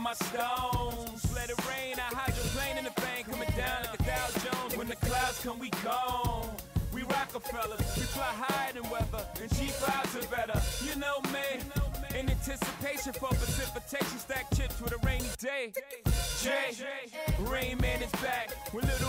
my stones. Let it rain, I hydroplane in the bank, coming down like a Dow Jones. When the clouds come, we gone. We Rockefellers, we fly higher than weather, and G5s are better. You know me, in anticipation for precipitation, stack chips with a rainy day. Jay, Rain Man is back with little